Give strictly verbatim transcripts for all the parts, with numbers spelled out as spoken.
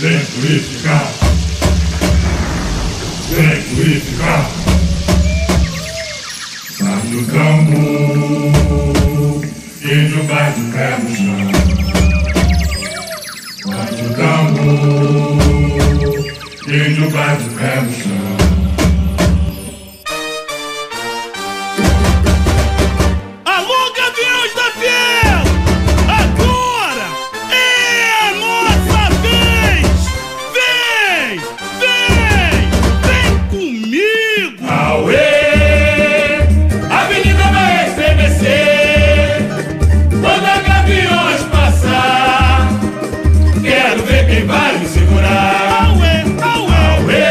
vem purificar, vem purificar. Bate o tambor, índio bate o pé no chão. Bate o tambor, índio bate o pé no chão. Quem vai me segurar? Auê, auê, auê.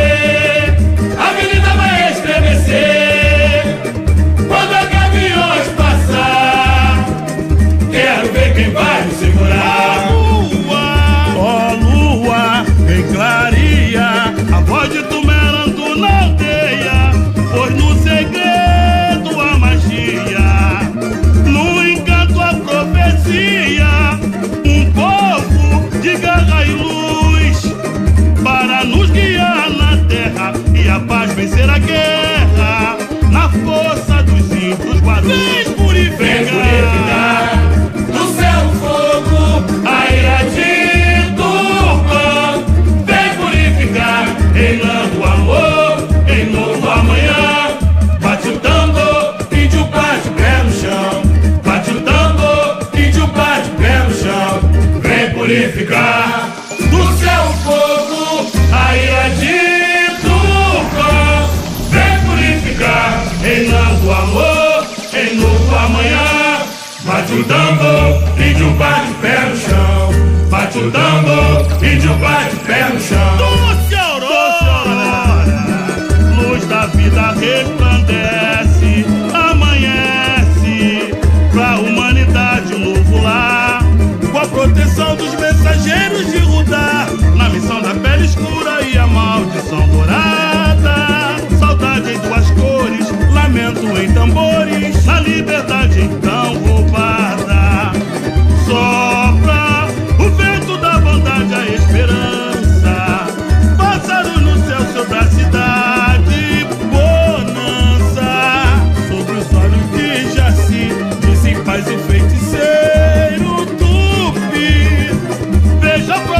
A avenida vai estremecer quando a gaviões passar. Quero ver quem vai me segurar. Ó oh, lua, vem clareia a voz de Tumerantu na aldeia, pois no segredo a magia, no encanto a profecia, um povo de garra e luz para nos guiar na terra e a paz vencer a guerra na força dos índios guarus. Vem purificar, vem purificar do céu o fogo, a ira de Tupã. Vem purificar, reinando o amor em novo amanhã. Bate o tambor, índio bate o pé no chão. Bate o tambor, índio bate o pé no chão. Vem purificar do céu o fogo, a ira de Tupã. Vem purificar, reinando o amor em novo amanhã. Bate o tambor, índio bate o pé no chão. Bate o tambor, índio bate o pé no chão. Doce aurora, luz da vida resplandece, amanhece pra humanidade um novo lar, com a proteção dos mensageiros de Rudá, na missão da pele escura e a maldição dourada. Saudade em duas cores, lamento em tambores, a liberdade então roubada. Sopra o vento da bondade, a esperança, pássaros no céu sobre a cidade, bonança sobre os olhos de Jaci, dizem paz e feiticeiro Tupi. Veja a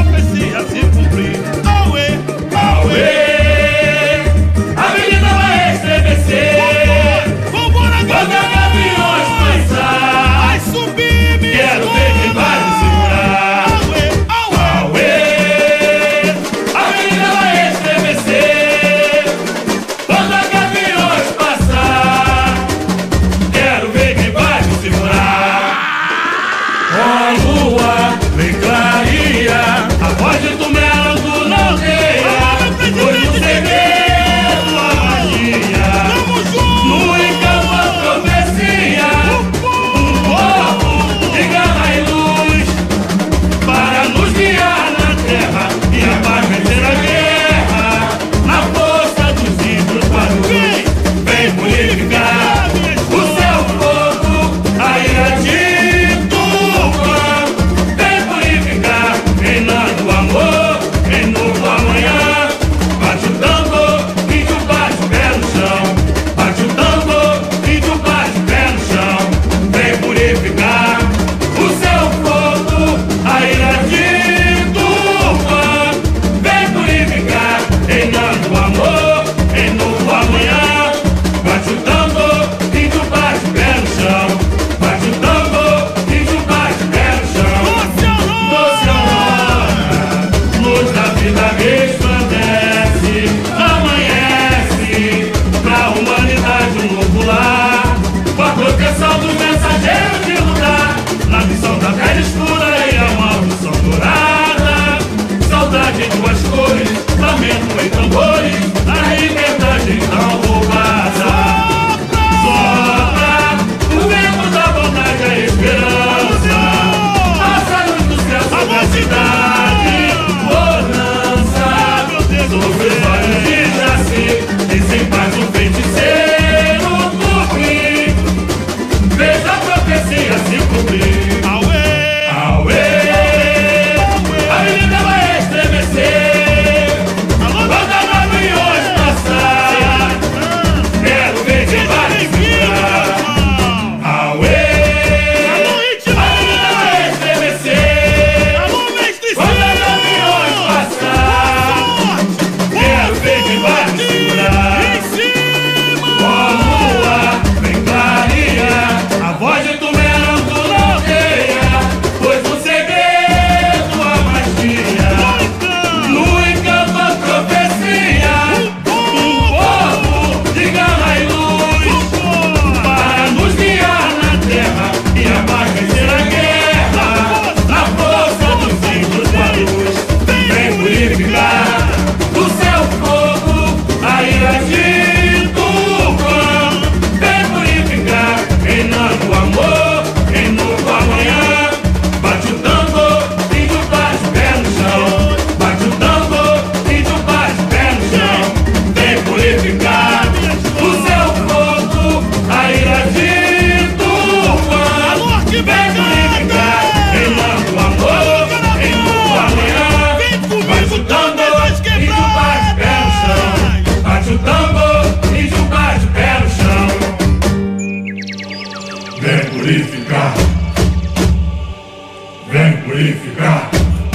purificar.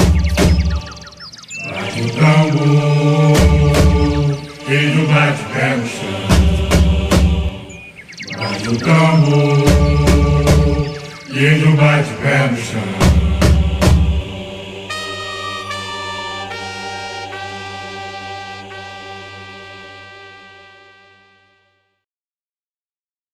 Bate o tambor, índio bate o pé no chão. Bate o tambor, índio bate o pé no chão.